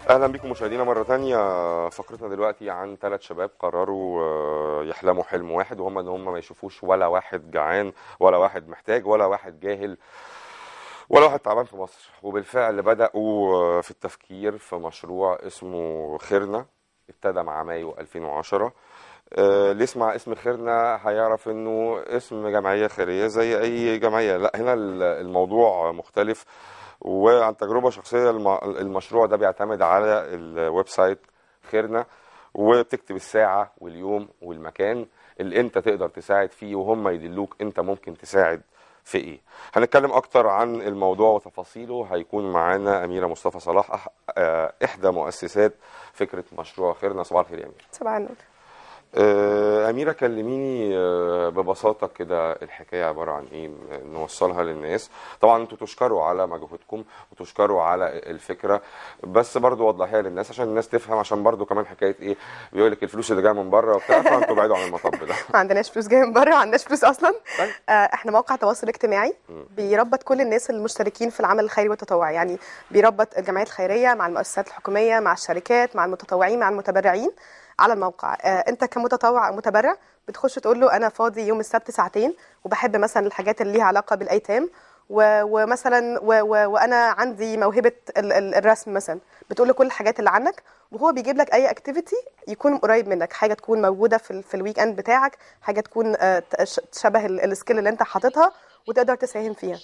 اهلا بكم مشاهدينا مره ثانيه. فقرتنا دلوقتي عن 3 شباب قرروا يحلموا حلم واحد، وهم ان هم ما يشوفوش ولا واحد جعان ولا واحد محتاج ولا واحد جاهل ولا واحد تعبان في مصر. وبالفعل بداوا في التفكير في مشروع اسمه خيرنا، ابتدى مع مايو 2010. اللي يسمع اسم خيرنا هيعرف انه اسم جمعيه خيريه زي اي جمعيه، لا هنا الموضوع مختلف. وعن تجربة شخصية المشروع ده بيعتمد على الويب سايت خيرنا، وبتكتب الساعة واليوم والمكان اللي انت تقدر تساعد فيه، وهم يدلوك انت ممكن تساعد في ايه. هنتكلم اكتر عن الموضوع وتفاصيله. هيكون معانا أميرة مصطفى صلاح، احدى مؤسسات فكرة مشروع خيرنا. صباح الخير يا أميرة. صباح النور. أميرة، كلميني ببساطة كده، الحكاية عبارة عن إيه نوصلها للناس. طبعا أنتوا تشكروا على مجهودكم وتشكروا على الفكرة، بس برضو وضحيها للناس عشان الناس تفهم، عشان برضو كمان حكاية إيه بيقول لك الفلوس اللي جاية من بره وبتاع، فأنتوا بعيدوا عن المطب ده. ما عندناش فلوس جايه من بره، ما عندناش فلوس اصلا. طيب. احنا موقع تواصل اجتماعي بيربط كل الناس المشتركين في العمل الخيري والتطوعي، يعني بيربط الجمعيات الخيريه مع المؤسسات الحكوميه مع الشركات مع المتطوعين مع المتبرعين على الموقع. انت كمتطوع او متبرع بتخش تقول له انا فاضي يوم السبت ساعتين وبحب مثلا الحاجات اللي ليها علاقه بالايتام، ومثلا وانا عندي موهبه الرسم مثلا، بتقول له كل الحاجات اللي عنك وهو بيجيب لك اي اكتيفيتي يكون قريب منك، حاجه تكون موجوده في الويك اند بتاعك، حاجه تكون شبه السكيل اللي انت حاططها وتقدر تساهم فيها.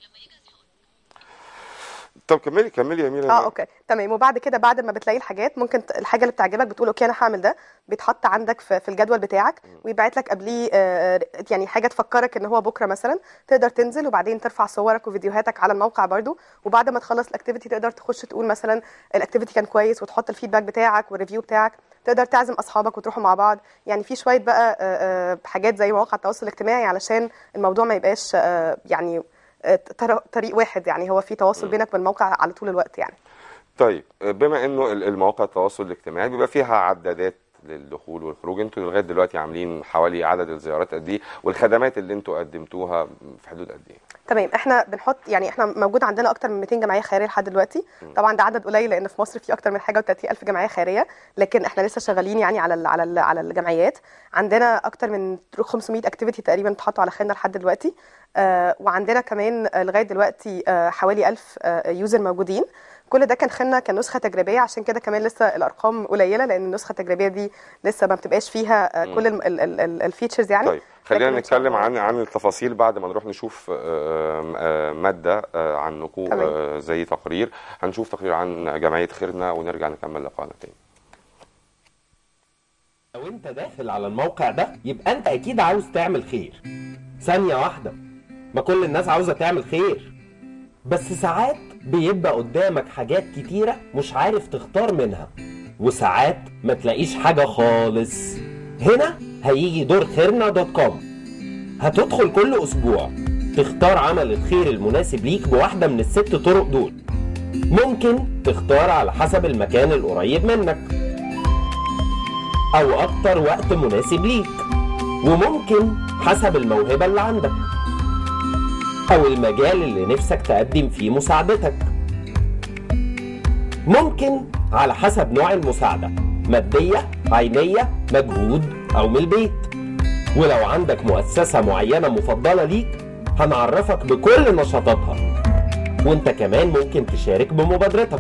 طب كملي يا أميرة. اوكي تمام. وبعد كده بعد ما بتلاقي الحاجات، ممكن الحاجه اللي بتعجبك بتقول اوكي انا هعمل ده، بيتحط عندك في الجدول بتاعك ويبعت لك قبليه يعني حاجه تفكرك ان هو بكره مثلا، تقدر تنزل وبعدين ترفع صورك وفيديوهاتك على الموقع برضو. وبعد ما تخلص الاكتيفيتي تقدر تخش تقول مثلا الاكتيفيتي كان كويس وتحط الفيدباك بتاعك والريفيو بتاعك، تقدر تعزم اصحابك وتروحوا مع بعض. يعني في شويه بقى حاجات زي مواقع التواصل الاجتماعي علشان الموضوع ما يبقاش يعني طريق واحد، يعني هو في تواصل بينك وبين الموقع على طول الوقت يعني. طيب، بما انه المواقع التواصل الاجتماعي بيبقى فيها عدادات للدخول والخروج، انتوا لغايه دلوقتي عاملين حوالي عدد الزيارات قد ايه، والخدمات اللي انتوا قدمتوها في حدود قد ايه؟ تمام. احنا بنحط، يعني احنا موجود عندنا اكتر من 200 جمعيه خيريه لحد دلوقتي. طبعا ده عدد قليل لان في مصر في اكتر من حاجه و30 الف جمعيه خيريه، لكن احنا لسه شغالين يعني على الجمعيات. عندنا اكتر من 500 اكتيفيتي تقريبا اتحطوا على خيرنا لحد دلوقتي. وعندنا كمان لغايه دلوقتي حوالي 1000 يوزر موجودين. كل ده كان خلنا كنسخه تجريبيه، عشان كده كمان لسه الارقام قليله لان النسخه التجريبيه دي لسه ما بتبقاش فيها كل الفيتشرز يعني. طيب خلينا نتكلم عن التفاصيل بعد ما نروح نشوف ماده عنكم، زي تقرير. هنشوف تقرير عن جمعيه خيرنا ونرجع نكمل لقاءنا تاني. لو انت داخل على الموقع ده يبقى انت اكيد عاوز تعمل خير. ثانية واحدة، ما كل الناس عاوزة تعمل خير، بس ساعات بيبقى قدامك حاجات كتيرة مش عارف تختار منها، وساعات ما تلاقيش حاجة خالص. هنا هيجي دور خيرنا.com. هتدخل كل اسبوع تختار عمل الخير المناسب ليك بواحدة من ال6 طرق دول. ممكن تختار على حسب المكان القريب منك او اكتر وقت مناسب ليك، وممكن حسب الموهبة اللي عندك او المجال اللي نفسك تقدم فيه مساعدتك. ممكن على حسب نوع المساعدة، مادية، عينية، مجهود او من البيت. ولو عندك مؤسسة معينة مفضلة ليك هنعرفك بكل نشاطاتها، وانت كمان ممكن تشارك بمبادرتك.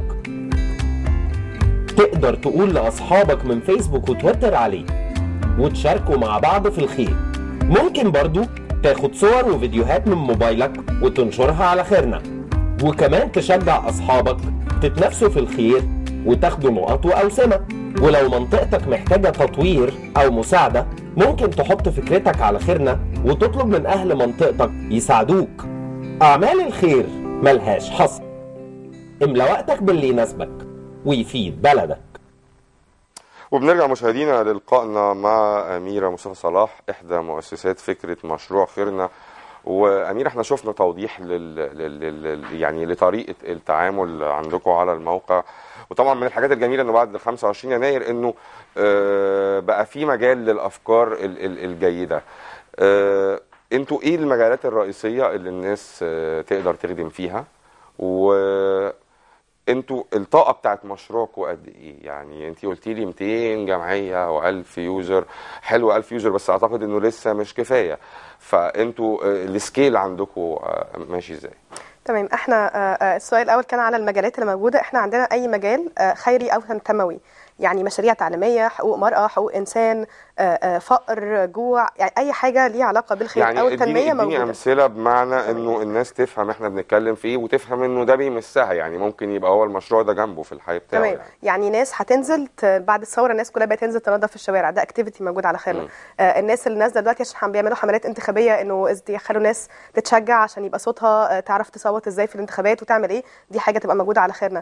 تقدر تقول لأصحابك من فيسبوك وتويتر عليه وتشاركوا مع بعض في الخير. ممكن برضو تاخد صور وفيديوهات من موبايلك وتنشرها على خيرنا، وكمان تشجع أصحابك تتنافسوا في الخير وتاخدوا نقط وأوسمة. ولو منطقتك محتاجة تطوير أو مساعدة ممكن تحط فكرتك على خيرنا وتطلب من أهل منطقتك يساعدوك. أعمال الخير ملهاش حصر، املى وقتك باللي يناسبك ويفيد بلدك. وبنرجع مشاهدينا للقائنا مع أميرة مصطفى صلاح، إحدى مؤسسات فكرة مشروع خيرنا. وأميرة، احنا شفنا توضيح يعني لطريقة التعامل عندكم على الموقع، وطبعا من الحاجات الجميلة انه بعد 25 يناير انه بقى في مجال للأفكار الجيدة. انتوا ايه المجالات الرئيسية اللي الناس تقدر تخدم فيها، و انتوا الطاقه بتاعت مشروعكم قد ايه؟ يعني انت قلتي لي 200 جمعيه و1000 يوزر، حلو 1000 يوزر، بس اعتقد انه لسه مش كفايه. فانتوا السكيل عندكم ماشي ازاي؟ تمام. احنا السؤال الاول كان على المجالات اللي موجوده. احنا عندنا اي مجال خيري او تنموي، يعني مشاريع تعليميه، حقوق مرأة، حقوق انسان، فقر، جوع، يعني اي حاجه ليها علاقه بالخير يعني او التنميه اديني موجوده. امثله، بمعنى انه الناس تفهم احنا بنتكلم في ايه، وتفهم انه ده بيمسها، يعني ممكن يبقى هو المشروع ده جنبه في الحي بتاعه. تمام. يعني ناس هتنزل بعد الثوره الناس كلها بقت تنزل تنظف في الشوارع، ده اكتيفيتي موجود على خيرنا. الناس اللي نازله دلوقتي عشان بيعملوا حملات انتخابيه انه يخلوا ناس تتشجع عشان يبقى صوتها تعرف تصوت ازاي في الانتخابات وتعمل ايه، دي حاجه تبقى موجوده على خيرنا.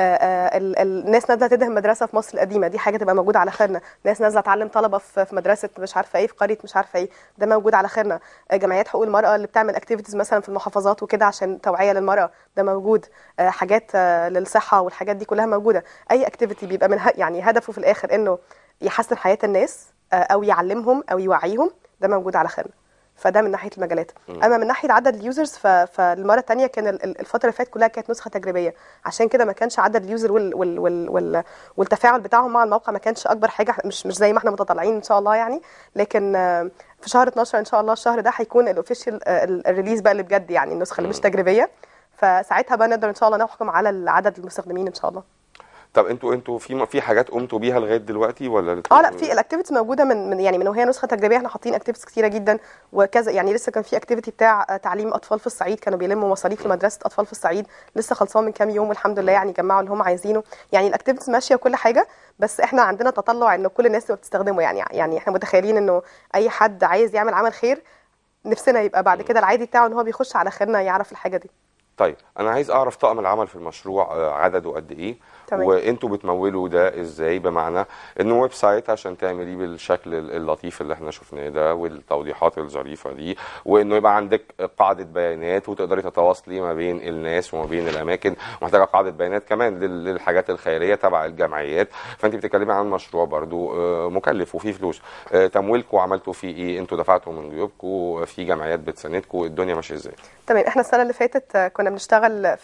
الناس نازله تدهن مدرسه في مصر القديمه، دي حاجه تبقى موجوده على خيرنا. ناس نازله تعلم طلبه في مدرسه مش عارفه ايه، في قريه مش عارفه ايه، ده موجود على خيرنا. جمعيات حقوق المراه اللي بتعمل اكتيفيتيز مثلا في المحافظات وكده عشان توعيه للمراه، ده موجود. حاجات للصحه والحاجات دي كلها موجوده. اي اكتيفيتي بيبقى من يعني هدفه في الاخر انه يحسن حياه الناس او يعلمهم او يوعيهم، ده موجود على خيرنا. فده من ناحيه المجالات. اما من ناحيه عدد اليوزرز فالمره الثانيه كان الفتره اللي فاتت كلها كانت نسخه تجريبيه، عشان كده ما كانش عدد اليوزر والتفاعل بتاعهم مع الموقع ما كانش اكبر حاجه، مش زي ما احنا متطلعين ان شاء الله يعني. لكن في شهر 12 ان شاء الله الشهر ده هيكون الاوفيشال الريليز بقى اللي بجد، يعني النسخه اللي مش تجريبيه، فساعتها بقى نقدر ان شاء الله نحكم على عدد المستخدمين ان شاء الله. طب انتوا في حاجات قمتوا بيها لغايه دلوقتي ولا؟ لا، في الاكتيفيتيز موجوده من وهي نسخه تجريبيه. احنا حاطين اكتيفيتيز كتيره جدا وكذا، يعني لسه كان في اكتيفيتي بتاع تعليم اطفال في الصعيد، كانوا بيلموا مصاريف لمدرسه اطفال في الصعيد، لسه خلصان من كام يوم والحمد لله، يعني جمعوا اللي هم عايزينه. يعني الاكتيفيتيز ماشيه وكل حاجه، بس احنا عندنا تطلع انه كل الناس تبقى بتستخدمه. يعني احنا متخيلين انه اي حد عايز يعمل عمل خير نفسنا يبقى بعد كده العادي بتاعه ان هو بيخش على خيرنا يعرف الحاجه دي. طيب انا عايز اعرف طاقم العمل في المشروع عدده قد ايه؟ تمام. وانتوا بتمولوا ده ازاي؟ بمعنى انه ويب سايت عشان تعمليه بالشكل اللطيف اللي احنا شفناه ده والتوضيحات الظريفه دي، وانه يبقى عندك قاعده بيانات وتقدري تتواصلي ما بين الناس وما بين الاماكن، ومحتاجه قاعده بيانات كمان للحاجات الخيريه تبع الجمعيات. فانت بتتكلمي عن مشروع برضو مكلف وفيه فلوس. تمويلكم عملتوا فيه ايه؟ انتوا دفعتوا من جيوبكم؟ في جمعيات بتساندكم؟ الدنيا ماشيه ازاي؟ تمام. احنا السنه اللي فاتت كنا بنشتغل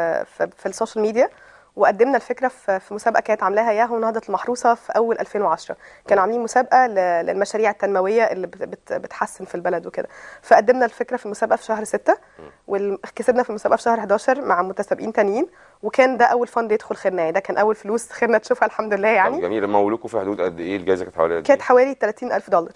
في السوشيال ميديا، وقدمنا الفكره في مسابقه كانت عاملاها ياهو نهضه المحروسه في اول 2010. كانوا عاملين مسابقه للمشاريع التنمويه اللي بتحسن في البلد وكده، فقدمنا الفكره في المسابقه في شهر 6 وكسبنا في المسابقه في شهر 11 مع متسابقين تانيين، وكان ده اول فند يدخل خيرنا، يعني ده كان اول فلوس خيرنا تشوفها الحمد لله. يعني جميل. مولوكوا في حدود قد ايه؟ الجائزه كانت حوالي قد ايه؟ كانت حوالي $30,000.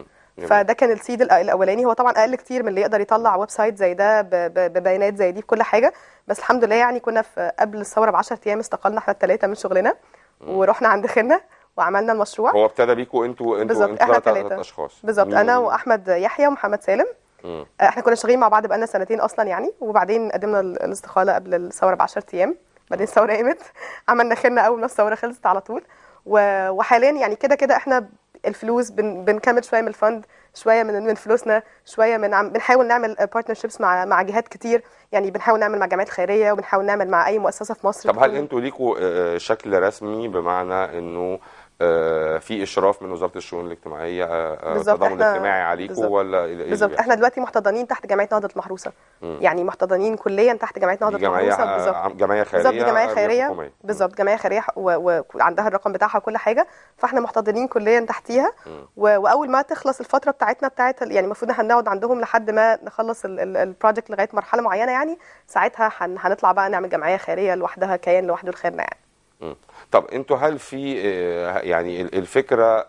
فده كان السيد الاولاني. هو طبعا اقل كتير من اللي يقدر يطلع ويب سايت زي ده ببيانات زي دي بكل حاجه، بس الحمد لله يعني كنا في قبل الثوره ب10 ايام استقلنا احنا الثلاثه من شغلنا ورحنا عند خيرنا وعملنا المشروع. هو ابتدى بيكوا انتوا احنا 3 اشخاص بالظبط، انا واحمد يحيى ومحمد سالم. احنا كنا شغالين مع بعض بقالنا سنتين اصلا يعني، وبعدين قدمنا الاستقاله قبل الثوره ب10 ايام، بعدين الثوره قامت عملنا خيرنا اول ما الثوره خلصت على طول. وحاليا يعني كده احنا الفلوس بنكمل شويه من الفند، شويه من فلوسنا، شويه بنحاول نعمل بارتنرشيبس مع جهات كتير، يعني بنحاول نعمل مع جمعيات خيريه وبنحاول نعمل مع اي مؤسسه في مصر. طب هل انتوا ليكوا شكل رسمي، بمعنى انه في اشراف من وزاره الشؤون الاجتماعيه التضامن الاجتماعي عليكم ولا بالظبط؟ احنا دلوقتي محتضنين تحت جمعيه نهضه المحروسه، يعني محتضنين كليا تحت جمعيه نهضه المحروسه. بالظبط، جمعيه خيريه. بالظبط، جمعيه خيريه. بالظبط، جمعيه خيريه وعندها الرقم بتاعها وكل حاجه، فاحنا محتضنين كليا تحتيها. واول ما تخلص الفتره بتاعتنا يعني المفروض هنقعد عندهم لحد ما نخلص البروجكت لغايه مرحله معينه، يعني ساعتها هنطلع بقى نعمل جمعيه خيريه لوحدها، كيان لوحده لخيرنا يعني. طب انتوا هل في يعني الفكره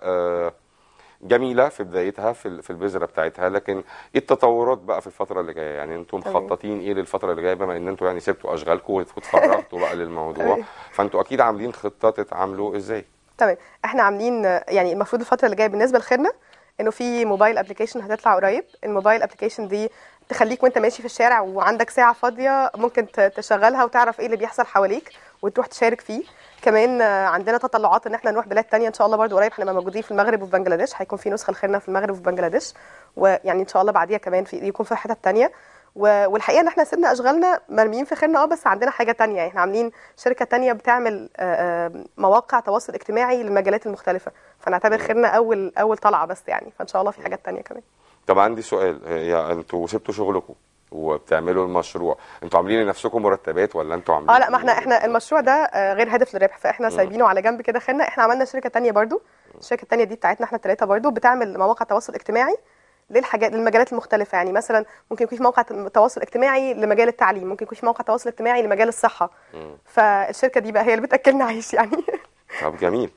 جميله في بدايتها في البذره بتاعتها، لكن ايه التطورات بقى في الفتره اللي جايه؟ يعني انتوا مخططين ايه للفتره اللي جايه، بما ان انتوا يعني سبتوا اشغالكم واتفرغتوا بقى للموضوع، فانتوا اكيد عاملين خطه تتعاملوا ازاي؟ تمام. احنا عاملين يعني المفروض الفتره اللي جايه بالنسبه لخيرنا انه في موبايل ابلكيشن هتطلع قريب. الموبايل ابلكيشن دي تخليك وانت ماشي في الشارع وعندك ساعه فاضيه ممكن تشغلها وتعرف ايه اللي بيحصل حواليك وتروح تشارك فيه. كمان عندنا تطلعات ان احنا نروح بلاد تانية ان شاء الله برضو قريب. احنا موجودين في المغرب وفي بنجلاديش، هيكون في نسخه لخيرنا في المغرب وفي بنجلاديش، ويعني ان شاء الله بعديها كمان يكون في حتت تانية. والحقيقه ان احنا سيبنا اشغالنا مرميين في خيرنا بس عندنا حاجه تانية. يعني احنا عاملين شركه تانية بتعمل مواقع تواصل اجتماعي للمجالات المختلفه، فنعتبر خيرنا اول طلعه بس يعني، فان شاء الله في حاجات تانية كمان. طب عندي سؤال، انتوا سبتوا شغلكم وبتعملوا المشروع، انتوا عاملين لنفسكم مرتبات ولا انتوا عاملين لا، ما احنا المشروع ده غير هدف للربح، فاحنا سايبينه على جنب كده خلنا. احنا عملنا شركه تانية برضو، الشركه التانية دي بتاعتنا احنا الثلاثه برضو، بتعمل مواقع تواصل اجتماعي للمجالات المختلفه. يعني مثلا ممكن يكون في موقع تواصل اجتماعي لمجال التعليم، ممكن يكون في موقع تواصل اجتماعي لمجال الصحه. فالشركه دي بقى هي اللي بتاكلنا عيش يعني. طب جميل.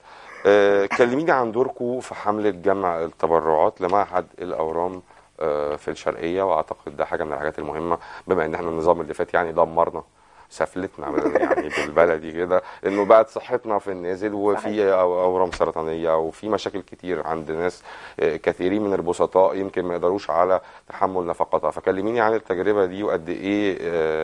كلميني عن دوركم في حملة جمع التبرعات لمعهد الأورام في الشرقية، وأعتقد ده حاجة من الحاجات المهمة، بما إن احنا النظام اللي فات يعني دمرنا، سفلتنا يعني بالبلدي كده، إنه بقت صحتنا في النازل، وفي أورام سرطانية وفي مشاكل كتير عند ناس كثيرين من البسطاء يمكن ما يقدروش على تحمل نفقاتها. فكلميني عن التجربة دي وقد إيه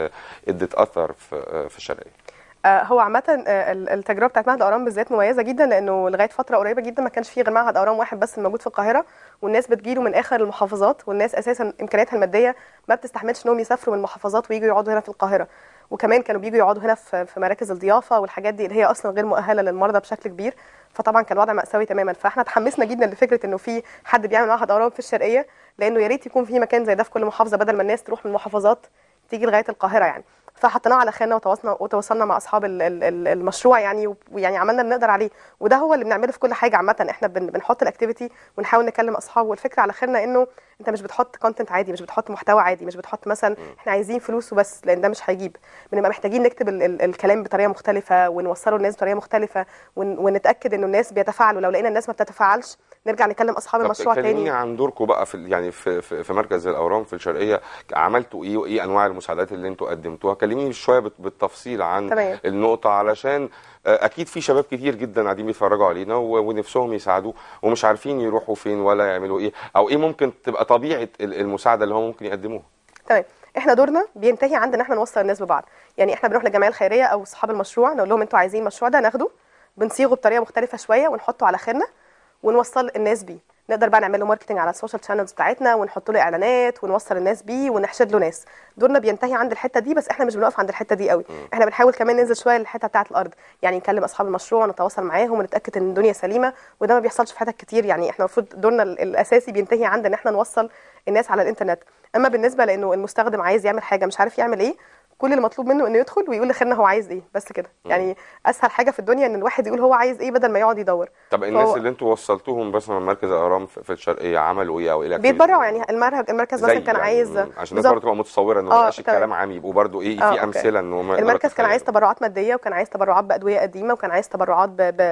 ادت أثر في الشرقية. هو عامة التجربة بتاعت معهد أورام بالذات مميزة جدا، لأنه لغاية فترة قريبة جدا ما كانش فيه غير معهد أورام واحد بس الموجود في القاهرة، والناس بتجيله من آخر المحافظات، والناس أساسا إمكانياتها المادية ما بتستحملش إنهم يسافروا من المحافظات ويجوا يقعدوا هنا في القاهرة. وكمان كانوا بيجوا يقعدوا هنا في مراكز الضيافة والحاجات دي اللي هي أصلا غير مؤهلة للمرضى بشكل كبير. فطبعا كان الوضع مأساوي تماما. فاحنا اتحمسنا جدا لفكرة إنه في حد بيعمل معهد أورام في الشرقية، لأنه يا ريت يكون في مكان زي ده في كل محافظة، بدل ما الناس تروح من المحافظات تيجي لغاية القاهرة يعني. فحطيناه على خانه وتواصلنا مع اصحاب المشروع يعني، ويعني عملنا اللي نقدر عليه. وده هو اللي بنعمله في كل حاجه عامه، احنا بنحط الاكتيفيتي ونحاول نكلم اصحابه. والفكره على خيرنا انه انت مش بتحط كونتنت عادي، مش بتحط محتوى عادي، مش بتحط مثلا احنا عايزين فلوس وبس، لان ده مش هيجيب. بنبقى محتاجين نكتب الكلام بطريقه مختلفه ونوصله للناس بطريقه مختلفه، ونتاكد انه الناس بيتفاعلوا. لو لقينا الناس ما بتتفاعلش نرجع نكلم اصحاب المشروع تاني. كلميني عن دوركم بقى في يعني في مركز الاورام في الشرقيه، عملتوا ايه وايه انواع المساعدات اللي انتوا قدمتوها؟ كلميني شويه بالتفصيل عن تمام. النقطه، علشان اكيد في شباب كتير جدا قاعدين بيتفرجوا علينا ونفسهم يساعدوا ومش عارفين يروحوا فين ولا يعملوا ايه، او ايه ممكن تبقى طبيعه المساعده اللي هم ممكن يقدموها. تمام. احنا دورنا بينتهي عند ان احنا نوصل الناس ببعض. يعني احنا بنروح للجمعيه الخيريه او اصحاب المشروع نقول لهم انتوا عايزين المشروع ده، ناخده بنصيغه بطريقه مختلفه شويه ونحطه على خيرنا ونوصل الناس بيه. نقدر بقى نعمل له ماركتنج على السوشيال شانلز بتاعتنا ونحط له اعلانات ونوصل الناس بيه ونحشد له ناس. دورنا بينتهي عند الحته دي، بس احنا مش بنقف عند الحته دي قوي. احنا بنحاول كمان ننزل شويه للحته بتاعه الارض، يعني نكلم اصحاب المشروع ونتواصل معاهم ونتاكد ان الدنيا سليمه، وده ما بيحصلش في حتت كتير. يعني احنا المفروض دورنا الاساسي بينتهي عند ان احنا نوصل الناس على الانترنت. اما بالنسبه لانه المستخدم عايز يعمل حاجه مش عارف يعمل ايه، كل اللي مطلوب منه انه يدخل ويقول لخيرنا هو عايز ايه، بس كده. يعني اسهل حاجه في الدنيا ان الواحد يقول هو عايز ايه بدل ما يقعد يدور. طب الناس اللي انتوا وصلتوهم بس من مركز الاورام في الشرقيه عملوا ايه او ايه بيتبرعوا؟ يعني المركز مثلا كان عايز، عشان الناس برضه تبقى متصوره انه ما يبقاش الكلام عام، يبقوا برضه ايه في امثله انه المركز كان عايز تبرعات ماديه، وكان عايز تبرعات بادويه قديمه، وكان عايز تبرعات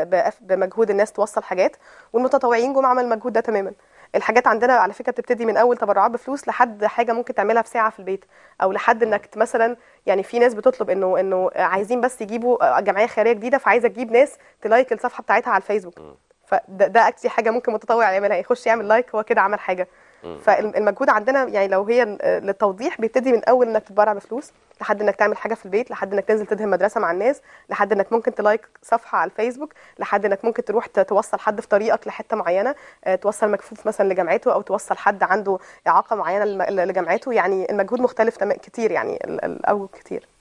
بمجهود الناس توصل حاجات، والمتطوعين جم عملوا المجهود ده تماما. الحاجات عندنا على فكره بتبتدي من اول تبرعات بفلوس لحد حاجه ممكن تعملها في ساعه في البيت، او لحد انك مثلا يعني في ناس بتطلب انه عايزين بس يجيبوا جمعيه خيريه جديده، فعايزه تجيب ناس تلايك الصفحه بتاعتها على الفيسبوك. فده اكتر حاجه ممكن متطوع يعملها، يخش يعمل لايك، هو كده عمل حاجه. فالمجهود عندنا يعني لو هي للتوضيح بيبتدي من اول انك تتبرع بفلوس، لحد انك تعمل حاجه في البيت، لحد انك تنزل تدهن مدرسه مع الناس، لحد انك ممكن تلايك صفحه على الفيسبوك، لحد انك ممكن تروح توصل حد في طريقك لحته معينه، توصل مكفوف مثلا لجامعته، او توصل حد عنده اعاقه معينه لجامعته. يعني المجهود مختلف كتير، يعني الاوجه كتير.